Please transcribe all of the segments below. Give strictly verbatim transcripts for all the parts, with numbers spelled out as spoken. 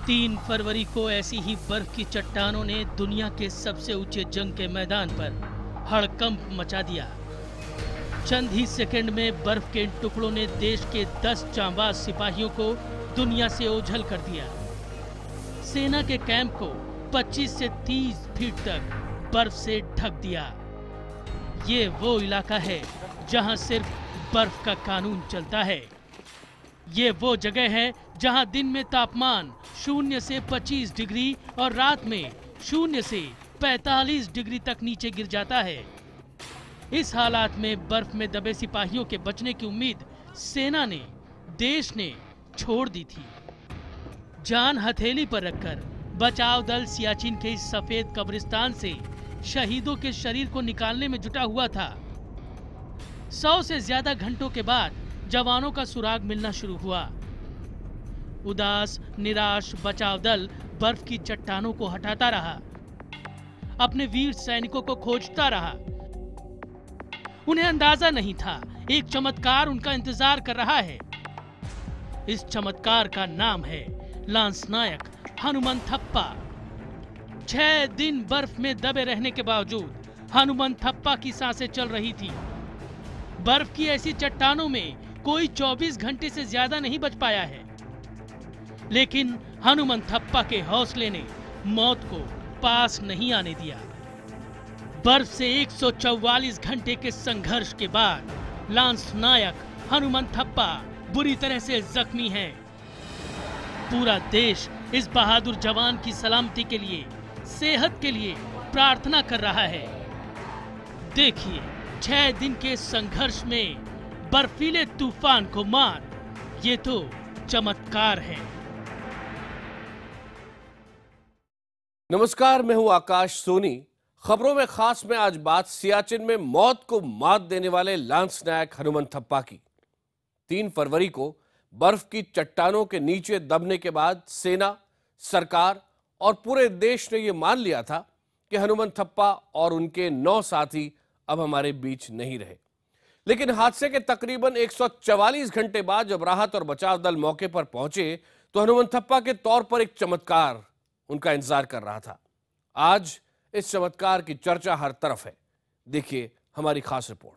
तीन फरवरी को ऐसी ही बर्फ की चट्टानों ने दुनिया के सबसे ऊंचे जंग के मैदान पर हड़कंप मचा दिया। चंद ही सेकंड में बर्फ के इन टुकड़ों ने देश के दस जांबाज सिपाहियों को दुनिया से ओझल कर दिया। सेना के कैंप को पच्चीस से तीस फीट तक बर्फ से ढक दिया। ये वो इलाका है जहां सिर्फ बर्फ का कानून चलता है। ये वो जगह है जहां दिन में तापमान शून्य से पच्चीस डिग्री और रात में शून्य से पैंतालीस डिग्री तक नीचे गिर जाता है। इस हालात में बर्फ में दबे सिपाहियों के बचने की उम्मीद सेना ने, देश ने छोड़ दी थी। जान हथेली पर रखकर बचाव दल सियाचिन के इस सफेद कब्रिस्तान से शहीदों के शरीर को निकालने में जुटा हुआ था। सौ से ज्यादा घंटों के बाद जवानों का सुराग मिलना शुरू हुआ। उदास, निराश बचाव दल बर्फ की चट्टानों को हटाता रहा, अपने वीर सैनिकों को खोजता रहा। उन्हें अंदाजा नहीं था एक चमत्कार उनका इंतजार कर रहा है। इस चमत्कार का नाम है लांस नायक हनुमंथप्पा। छह दिन बर्फ में दबे रहने के बावजूद हनुमंथप्पा की सांसें चल रही थी। बर्फ की ऐसी चट्टानों में कोई चौबीस घंटे से ज्यादा नहीं बच पाया है, लेकिन हनुमंथप्पा के हौसले ने मौत को पास नहीं आने दिया। बर्फ से एक सौ चौवालीस घंटे के संघर्ष के बाद लांस नायक हनुमंथप्पा बुरी तरह से जख्मी हैं। पूरा देश इस बहादुर जवान की सलामती के लिए, सेहत के लिए प्रार्थना कर रहा है। देखिए, छह दिन के संघर्ष में बर्फीले तूफान को मार, ये तो चमत्कार है। नमस्कार, मैं हूं आकाश सोनी। खबरों में खास में आज बात सियाचिन में मौत को मात देने वाले लांस नायक हनुमंथप्पा की। तीन फरवरी को बर्फ की चट्टानों के नीचे दबने के बाद सेना, सरकार और पूरे देश ने यह मान लिया था कि हनुमंथप्पा और उनके नौ साथी अब हमारे बीच नहीं रहे। लेकिन हादसे के तकरीबन एक सौ चवालीस घंटे बाद जब राहत और बचाव दल मौके पर पहुंचे तो हनुमंथप्पा के तौर पर एक चमत्कार उनका इंतजार कर रहा था। आज इस चमत्कार की चर्चा हर तरफ है। देखिए हमारी खास रिपोर्ट।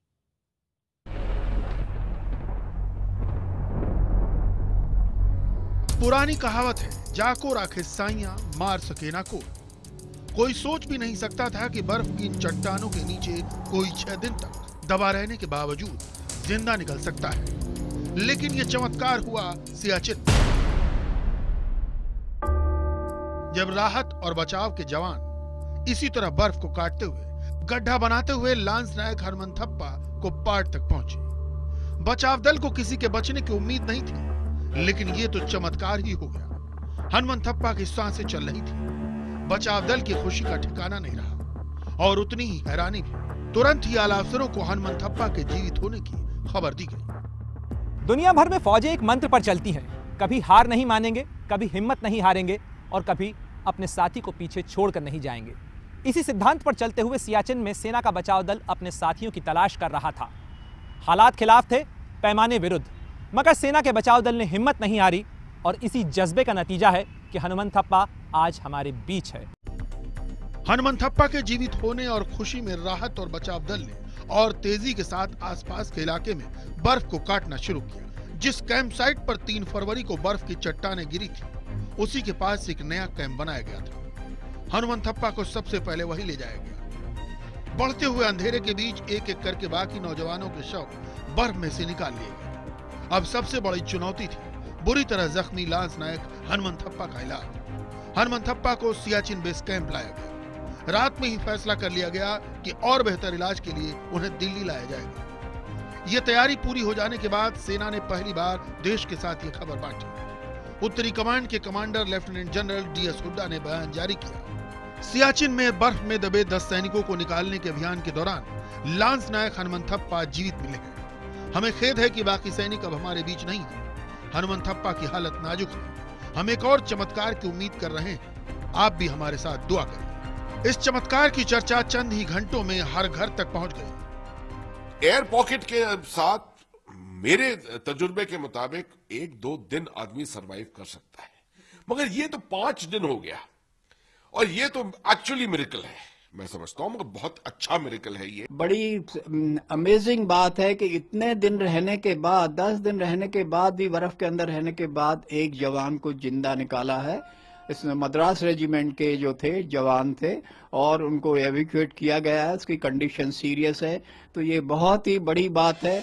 पुरानी कहावत है, जाको राखे साइयां मार सके ना को। कोई सोच भी नहीं सकता था कि बर्फ की इन चट्टानों के नीचे कोई छह दिन तक दबा रहने के बावजूद जिंदा निकल सकता है। लेकिन यह चमत्कार हुआ सियाचिन, जब राहत और बचाव के जवान इसी तरह बर्फ को काटते हुए, गड्ढा बनाते हुए लांस नायक हनुमंथप्पा को पार तक पहुंचे। बचाव दल को किसी के बचने की उम्मीद नहीं थी, लेकिन ये तो चमत्कार ही हो गया। हनुमंथप्पा की सांसें चल रही थी। बचाव दल की खुशी का ठिकाना नहीं रहा और उतनी ही हैरानी भी। तुरंत ही आला अफसरों को हनुमंथप्पा के जीवित होने की खबर दी गई। दुनिया भर में फौजें एक मंत्र पर चलती हैं, कभी हार नहीं मानेंगे, कभी हिम्मत नहीं हारेंगे और कभी अपने साथी को पीछे छोड़कर नहीं जाएंगे। इसी सिद्धांत पर चलते हुए सियाचिन में सेना का बचाव दल अपने साथियों की तलाश कर रहा था। हालात खिलाफ थे, पैमाने विरुद्ध, मगर सेना के बचाव दल ने हिम्मत नहीं हारी और इसी जज्बे का नतीजा है कि हनुमंथप्पा आज हमारे बीच है। हनुमंथप्पा के जीवित होने और खुशी में राहत और बचाव दल ने और तेजी के साथ आसपास के इलाके में बर्फ को काटना शुरू किया। जिस कैंप साइट पर तीन फरवरी को बर्फ की चट्टानें गिरी थी, उसी के पास एक नया कैंप बनाया गया था। हनुमंथप्पा को सबसे पहले वही ले जाया गया। बढ़ते हुए अंधेरे के बीच एक एक करके बाकी नौजवानों के शव बर्फ में से निकाल लिए गए। अब सबसे बड़ी चुनौती थी बुरी तरह जख्मी लांस नायक हनुमंथप्पा का इलाज। हनुमंथप्पा को सियाचिन बेस कैंप लाया गया। रात में ही फैसला कर लिया गया कि और बेहतर इलाज के लिए उन्हें दिल्ली लाया जाएगा। ये तैयारी पूरी हो जाने के बाद सेना ने पहली बार देश के साथ ये खबर बांटी। उत्तरी कमांड के commander lieutenant general D S Hooda ने बयान जारी किया। सियाचिन में बर्फ में दबे दस सैनिकों को निकालने के अभियान के दौरान लांस नायक हनुमंथप्पा जीवित मिले हैं। हमें खेद है कि बाकी सैनिक अब हमारे बीच नहीं है। हनुमंथप्पा की हालत नाजुक है। हम एक और चमत्कार की उम्मीद कर रहे हैं। आप भी हमारे साथ दुआ करें। इस चमत्कार की चर्चा चंद ही घंटों में हर घर तक पहुंच गई। एयर पॉकेट के साथ मेरे तजुर्बे के मुताबिक एक दो दिन आदमी सरवाइव कर सकता है, मगर ये तो पांच दिन हो गया और ये तो एक्चुअली मिरेकल है, मैं समझता हूं, मगर बहुत अच्छा मिरेकल है ये। बड़ी अमेजिंग बात है कि इतने दिन रहने के बाद, दस दिन रहने के बाद भी, बर्फ के अंदर रहने के बाद एक जवान को जिंदा निकाला है। इसमें मद्रास रेजिमेंट के जो थे जवान थे और उनको एविक्यूएट किया गया है, उसकी कंडीशन सीरियस है, तो ये बहुत ही बड़ी बात है।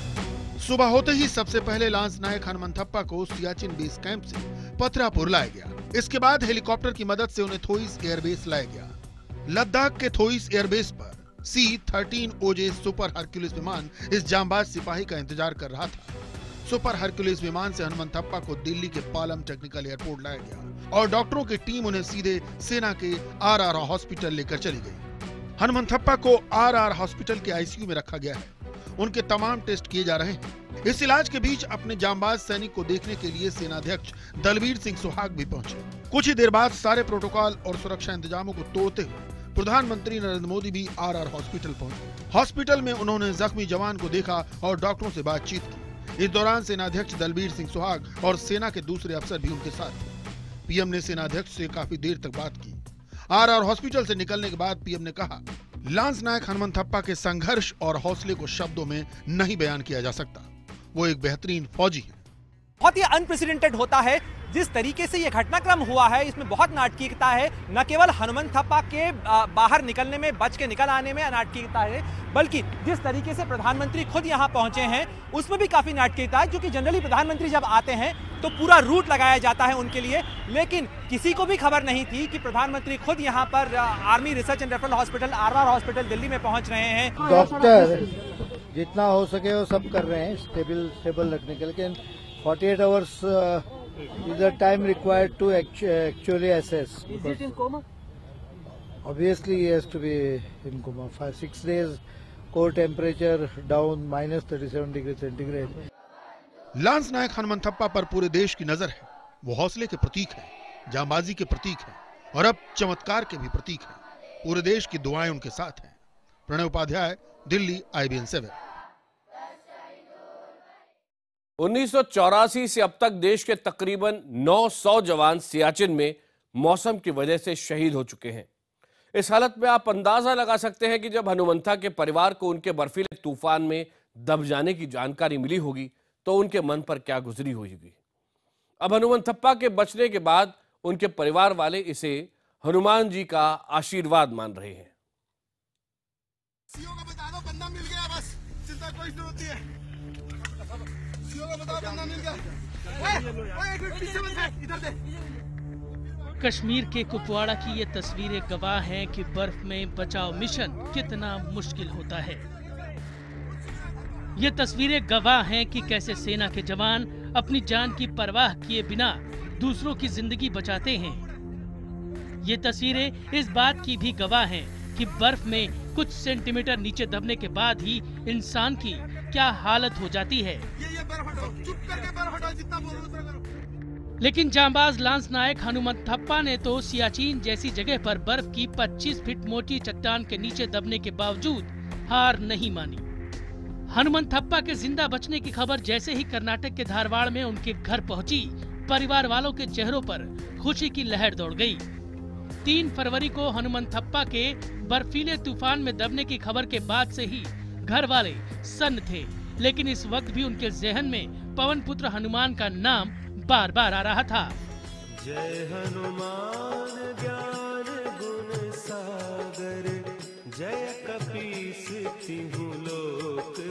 सुबह होते ही सबसे पहले लांस नायक हनुमंथप्पा को सियाचिन बेस कैंप से पथरापुर लाया गया। इसके बाद हेलीकॉप्टर की मदद से उन्हें थोइस एयरबेस लाया गया। लद्दाख के थोइस एयरबेस पर C thirteen O J super Hercules विमान इस जांबाज सिपाही का इंतजार कर रहा था। सुपर हरक्यूलिस विमान से हनुमंथप्पा को दिल्ली के पालम टेक्निकल एयरपोर्ट लाया गया और डॉक्टरों की टीम उन्हें सीधे सेना के आर आर हॉस्पिटल लेकर चली गई। हनुमंथप्पा को आर आर हॉस्पिटल के आईसीयू में रखा गया है। उनके तमाम टेस्ट किए जा रहे हैं। इस इलाज के बीच अपने जांबाज सैनिक को देखने के लिए सेनाध्यक्ष दलबीर सिंह सुहाग भी पहुंचे। कुछ ही देर बाद सारे प्रोटोकॉल और सुरक्षा इंतजामों को तोड़ते हुए प्रधानमंत्री नरेंद्र मोदी भी आर आर हॉस्पिटल पहुंचे। हॉस्पिटल में उन्होंने जख्मी जवान को देखा और डॉक्टरों से बातचीत की। इस दौरान सेनाध्यक्ष दलबीर सिंह सुहाग और सेना के दूसरे अफसर भी उनके साथ थे। पीएम ने सेनाध्यक्ष से काफी देर तक बात की। आर आर हॉस्पिटल से निकलने के बाद पीएम ने कहा, लांस नायक हनुमंथप्पा के संघर्ष और हौसले को शब्दों में नहीं बयान किया जा सकता। वो एक बेहतरीन फौजी है। बहुत ही अनप्रेसिडेंटेड होता है जिस तरीके से ये घटनाक्रम हुआ है, इसमें बहुत नाटकीयता है। न केवल हनुमंथप्पा के बाहर निकलने में, बच के निकल आने में नाटकीयता है, बल्कि जिस तरीके से प्रधानमंत्री खुद यहाँ पहुंचे हैं उसमें भी काफी नाटकीयता है। क्योंकि जनरली प्रधानमंत्री जब आते हैं तो पूरा रूट लगाया जाता है उनके लिए, लेकिन किसी को भी खबर नहीं थी कि प्रधानमंत्री खुद यहाँ पर army research and referral hospital, R R hospital Delhi में पहुंच रहे हैं। डॉक्टर जितना हो सके वो सब कर रहे हैं स्टेबल स्टेबल रखने के, लेकिन forty-eight hours uh, is the time required to actu actually assess. Is it in coma? Obviously, he has to be in coma. Five, six days, core temperature down minus thirty-seven degree centigrade. Lance नायक हनुमंथप्पा पर पूरे देश की नजर है। वो हौसले के प्रतीक है, जांबाजी के प्रतीक है और अब चमत्कार के भी प्रतीक है। पूरे देश की दुआएं उनके साथ हैं। Pranay Upadhyay, Delhi, I B N seven. उन्नीस सौ चौरासी से अब तक देश के तकरीबन नौ सौ जवान सियाचिन में मौसम की वजह से शहीद हो चुके हैं। इस हालत में आप अंदाजा लगा सकते हैं कि जब हनुमंथा के परिवार को उनके बर्फीले तूफान में दब जाने की जानकारी मिली होगी तो उनके मन पर क्या गुजरी होगी। अब हनुमंथप्पा के बचने के बाद उनके परिवार वाले इसे हनुमान जी का आशीर्वाद मान रहे हैं। कश्मीर के कुपवाड़ा की ये तस्वीरें गवाह हैं कि बर्फ में बचाव मिशन कितना मुश्किल होता है। ये तस्वीरें गवाह हैं कि कैसे सेना के जवान अपनी जान की परवाह किए बिना दूसरों की जिंदगी बचाते हैं। ये तस्वीरें इस बात की भी गवाह हैं कि बर्फ में कुछ सेंटीमीटर नीचे दबने के बाद ही इंसान की क्या हालत हो जाती है। लेकिन जांबाज लांस नायक हनुमंथप्पा ने तो सियाचिन जैसी जगह पर बर्फ की पच्चीस फीट मोटी चट्टान के नीचे दबने के बावजूद हार नहीं मानी। हनुमंथप्पा के जिंदा बचने की खबर जैसे ही कर्नाटक के धारवाड़ में उनके घर पहुंची, परिवार वालों के चेहरों पर खुशी की लहर दौड़ गई। तीन फरवरी को हनुमंथप्पा के बर्फीले तूफान में दबने की खबर के बाद से ही घर वाले सन्न थे, लेकिन इस वक्त भी उनके जहन में पवन पुत्र हनुमान का नाम बार बार आ रहा था। जय हनुमान ज्ञान गुण सागर, जय कपीस तिहु लोक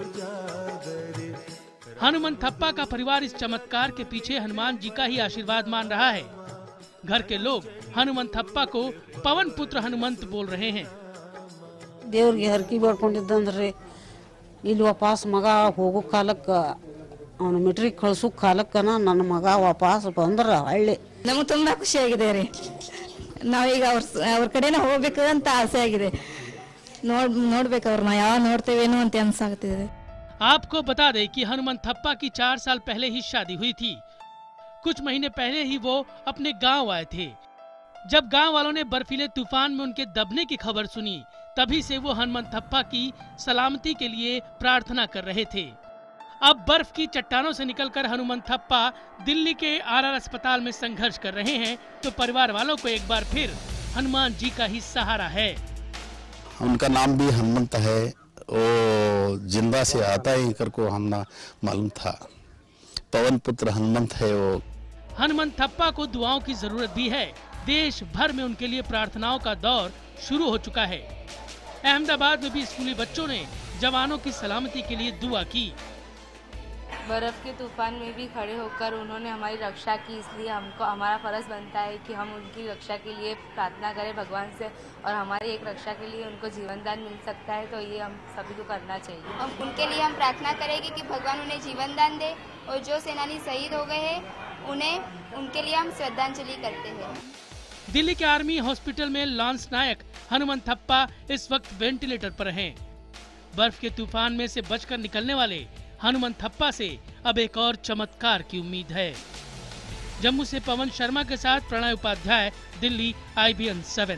उजागर। हनुमंथप्पा का परिवार इस चमत्कार के पीछे हनुमान जी का ही आशीर्वाद मान रहा है। घर के लोग हनुमंथप्पा को पवन पुत्र हनुमंत बोल रहे हैं। ದೇವ್ರಿಗೆ ಹರಕೆ ಬೇಡ್ಕೊಂಡಿದ್ದಂದ್ರೆ ಇಲ್ಲಿ ವಾಪಸ್ ಮಗ ಹೋಗೋ ಕಾಲಕ್ಕೆ ಅವನು ಮೆಟ್ರಿಕ್ ಕಳಿಸೋ ಕಾಲಕ್ಕನ ನನ್ನ ಮಗ ವಾಪಸ್ ಬಂದ್ರ ಹಳ್ಳಿ ನಮಗೆ ತುಂಬಾ ಖುಷಿ ಆಗಿದೆ ರೀ। ನಾವೀಗ ಅವ್ರ ಅವ್ರ ಕಡೆನೇ ಹೋಗ್ಬೇಕು ಅಂತ ಆಸೆ ಆಗಿದೆ। ನೋಡ್ ನೋಡ್ಬೇಕು ಅವ್ರನ್ನ ಯಾವ ನೋಡ್ತೇವೇನೋ ಅಂತ ಅನ್ಸಾಗ್ತಿದೆ। आपको बता दें कि हनुमंथप्पा की चार साल पहले ही शादी हुई थी। कुछ महीने पहले ही वो अपने गांव आए थे। जब गांव वालों ने बर्फीले तूफान में उनके दबने की खबर सुनी, तभी से वो हनुमंथप्पा की सलामती के लिए प्रार्थना कर रहे थे। अब बर्फ की चट्टानों से निकलकर हनुमंथप्पा दिल्ली के आर आर अस्पताल में संघर्ष कर रहे हैं, तो परिवार वालों को एक बार फिर हनुमान जी का ही सहारा है। उनका नाम भी हनुमंत है, वो जिंदा से आता है कर को हमना मालूम था। पवन पुत्र हनुमंत है वो। हनुमंथप्पा को दुआओं की जरूरत भी है। देश भर में उनके लिए प्रार्थनाओं का दौर शुरू हो चुका है। अहमदाबाद में भी स्कूली बच्चों ने जवानों की सलामती के लिए दुआ की। बर्फ के तूफान में भी खड़े होकर उन्होंने हमारी रक्षा की, इसलिए हमको हमारा फर्ज बनता है कि हम उनकी रक्षा के लिए प्रार्थना करें भगवान से, और हमारी एक रक्षा के लिए उनको जीवन दान मिल सकता है, तो ये हम सभी को करना चाहिए। हम उनके लिए हम प्रार्थना करेंगे कि भगवान उन्हें जीवन दान दे, और जो सेनानी शहीद हो गए हैं उन्हें उनके लिए हम श्रद्धांजलि करते हैं। दिल्ली के आर्मी हॉस्पिटल में लांस नायक हनुमंथप्पा इस वक्त वेंटिलेटर पर हैं। बर्फ के तूफान में से बचकर निकलने वाले हनुमंथप्पा से अब एक और चमत्कार की उम्मीद है। जम्मू से पवन शर्मा के साथ Pranay Upadhyay, Delhi, I B N seven.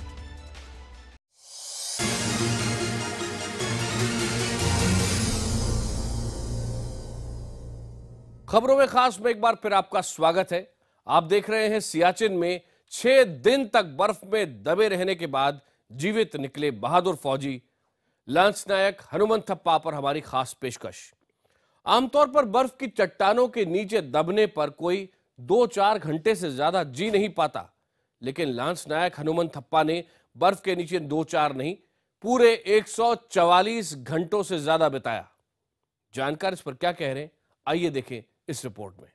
खबरों में खास में एक बार फिर आपका स्वागत है। आप देख रहे हैं सियाचिन में छह दिन तक बर्फ में दबे रहने के बाद जीवित निकले बहादुर फौजी लांस नायक हनुमंथप्पा पर हमारी खास पेशकश। आमतौर पर बर्फ की चट्टानों के नीचे दबने पर कोई दो चार घंटे से ज्यादा जी नहीं पाता, लेकिन लांस नायक हनुमंथप्पा ने बर्फ के नीचे दो चार नहीं पूरे एक सौ चवालीस घंटों से ज्यादा बिताया। जानकार इस पर क्या कह रहे हैं, आइए देखें इस रिपोर्ट में।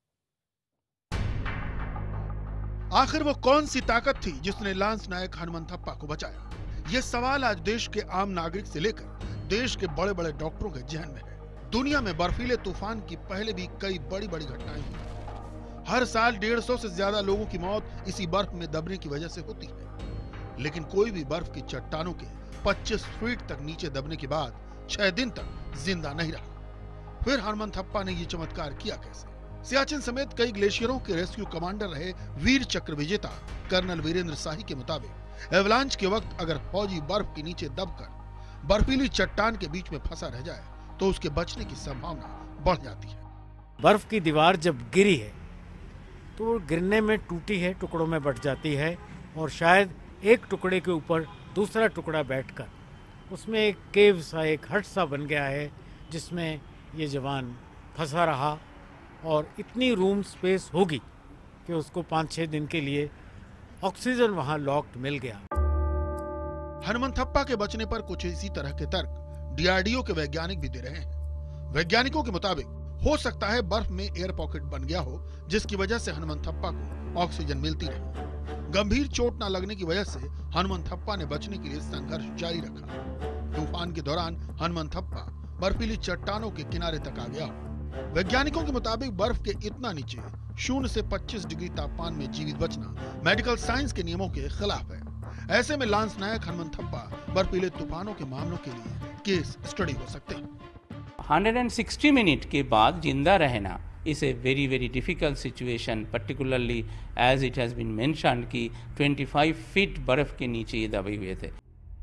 आखिर वो कौन सी ताकत थी जिसने लांस नायक हनुमंथप्पा को बचाया? ये सवाल आज देश के आम नागरिक से लेकर देश के बड़े बड़े डॉक्टरों के जहन में है। दुनिया में बर्फीले तूफान की पहले भी कई बड़ी बड़ी घटनाएं हुई। हर साल डेढ़ सौ से ज्यादा लोगों की मौत इसी बर्फ में दबने की वजह से होती है, लेकिन कोई भी बर्फ की चट्टानों के पच्चीस फीट तक नीचे दबने के बाद छह दिन तक जिंदा नहीं रहा। फिर हनुमंथप्पा ने ये चमत्कार किया कैसे? सियाचिन समेत कई ग्लेशियरों के रेस्क्यू कमांडर रहे वीर चक्र विजेता कर्नल वीरेंद्र शाही के मुताबिक एवलांच के वक्त अगर फौजी बर्फ के नीचे दबकर बर्फीली चट्टान के बीच में फंसा रह जाए तो उसके बचने की संभावना बढ़ जाती है। बर्फ की दीवार जब गिरी है तो गिरने में टूटी है, टुकड़ों में बट जाती है, और शायद एक टुकड़े के ऊपर दूसरा टुकड़ा बैठकर उसमें एक केव सा, एक हट सा बन गया है जिसमें ये जवान फंसा रहा, और इतनी रूम स्पेस होगी कि उसको पाँच छः दिन के लिए ऑक्सीजन वहाँ लॉक्ड मिल गया। हनुमंथप्पा के बचने पर कुछ इसी तरह के तर्क डी आर डी ओ के वैज्ञानिक भी दे रहे हैं। वैज्ञानिकों के मुताबिक हो सकता है बर्फ में एयर पॉकेट बन गया हो, जिसकी वजह से हनुमंथप्पा को ऑक्सीजन मिलती रही। गंभीर चोट न लगने की वजह से हनुमंथप्पा ने बचने के लिए संघर्ष जारी रखा। तूफान के दौरान हनुमंथप्पा बर्फीली चट्टानों के किनारे तक आ गया। वैज्ञानिकों के मुताबिक बर्फ के इतना नीचे शून्य से पच्चीस डिग्री तापमान में जीवित बचना मेडिकल साइंस के नियमों के खिलाफ है। ऐसे में लांस नायक हनुमंथप्पा बर्फीले तूफानों के मामलों के लिए केस स्टडी हो सकते हैं। एक सौ साठ मिनट के बाद जिंदा रहना is a very very difficult situation, particularly as it has been mentioned कि पच्चीस फीट बर्फ के नीचे ये दबे हुए थे।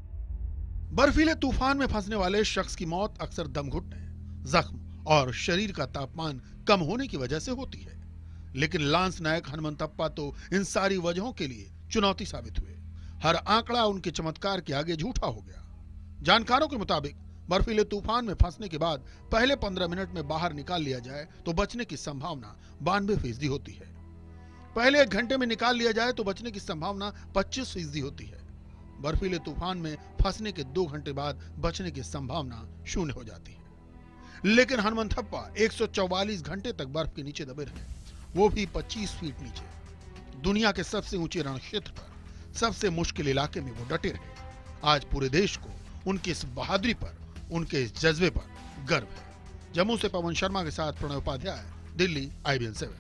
बर्फीले तूफान में फंसने वाले शख्स की मौत अक्सर दम घुटने, जख्म और शरीर का तापमान कम होने की वजह से होती है, लेकिन लांस नायक हनुमंथप्पा तो इन सारी वजहों के लिए चुनौती साबित हुए। हर आंकड़ा उनके चमत्कार के आगे झूठा हो गया। जानकारों के मुताबिक बर्फीले तूफान में फंसने के बाद पहले पंद्रह मिनट में बाहर निकाल लिया जाए तो बचने की संभावना बानवे फीसदी होती है। पहले एक घंटे में निकाल लिया जाए तो बचने की संभावना पच्चीस फीसदी होती है। बर्फीले तूफान में फंसने के दो घंटे बाद बचने की संभावना शून्य हो जाती है। लेकिन हनुमंथप्पा एक सौ चौवालीस घंटे तक बर्फ के नीचे दबे रहे, वो भी पच्चीस फीट नीचे। दुनिया के सबसे ऊंचे रण क्षेत्र पर सबसे मुश्किल इलाके में वो डटे रहे। आज पूरे देश को उनकी इस बहादुरी पर, उनके इस जज्बे पर गर्व है। जम्मू से पवन शर्मा के साथ Pranay Upadhyay, Delhi, I B N seven.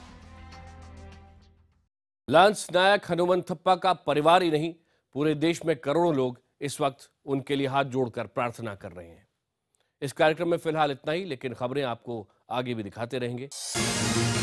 Lance नायक हनुमंथप्पा का परिवार ही नहीं, पूरे देश में करोड़ों लोग इस वक्त उनके लिए हाथ जोड़कर प्रार्थना कर रहे हैं। इस कार्यक्रम में फिलहाल इतना ही, लेकिन खबरें आपको आगे भी दिखाते रहेंगे।